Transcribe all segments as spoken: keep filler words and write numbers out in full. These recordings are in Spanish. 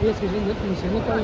Sí, es que se nota, se nota.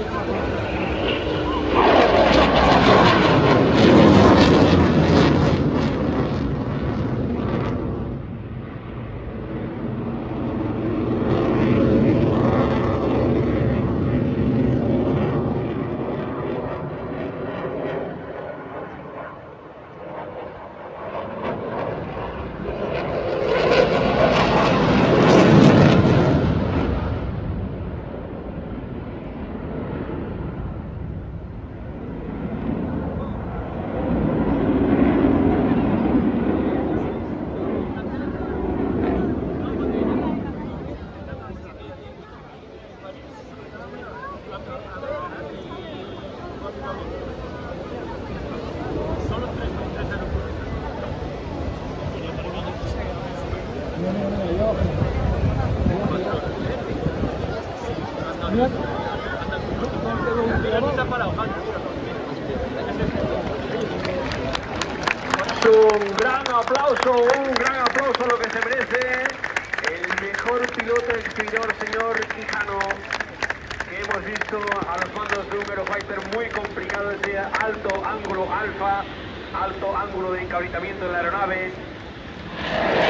Un gran aplauso, un gran aplauso lo que se merece el mejor piloto exhibidor, señor Quijano, que hemos visto a los mandos de un Eurofighter muy complicado, ese alto ángulo alfa, alto ángulo de encabritamiento de la aeronave.